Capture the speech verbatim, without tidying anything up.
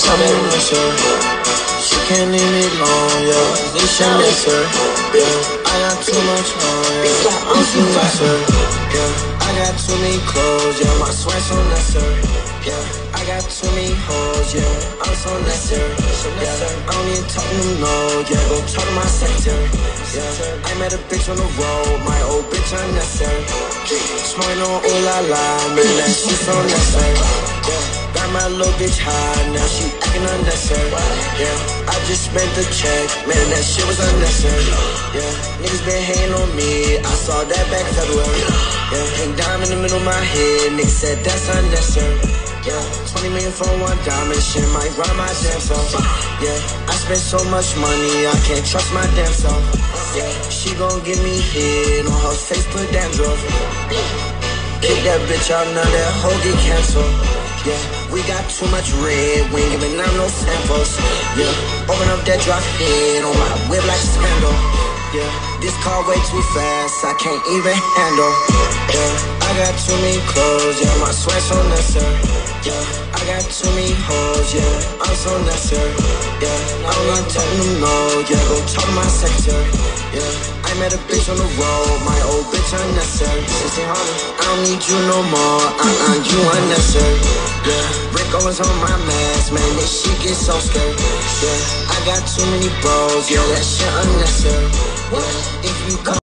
I'm in miss her. She can't leave me alone, yeah. They should miss her, yeah. I got too much on, yeah. I'm too miss her, yeah. I got too many clothes, yeah. My sweat so necessary, yeah. I got too many hoes, yeah. I'm so necessary, yeah. I don't even talk to them, no, yeah. Go talk to my secretary, yeah. I met a bitch on the road, my old bitch unnecessary. Smoking on ooh la la, man, that shit so necessary, yeah. Got my little bitch high, now she acting unnecessary, yeah. I just spent the check, man, that shit was unnecessary, yeah. Niggas been hating on me, I saw that back February, yeah. Hang dime in the middle of my head, niggas said that's unnecessary, yeah. Twenty million for one diamond, shit might run my damn self, yeah. I spent so much money, I can't trust my damn self, yeah. She gon' give me head on her face, put dandruff, kick that bitch out, now that hoe get canceled, yeah. We got too much red, we ain't giving out no samples, yeah. Open up that drop head on my whip like a scandal, yeah. This car way too fast, I can't even handle, yeah. I got too many clothes, yeah. My sweat so necessary, yeah. I got too many hoes, yeah. I'm so necessary, yeah. I don't like telling them no, yeah. Go talk to my secretary, yeah. I met a bitch on the road, my old bitch unnecessary. sixteen hundred, I don't need you no more, uh-uh, you unnecessary, yeah. Rick Owens on my mask, man, this shit gets so scary, yeah. I got too many bros, yeah, that shit unnecessary, yeah. If you come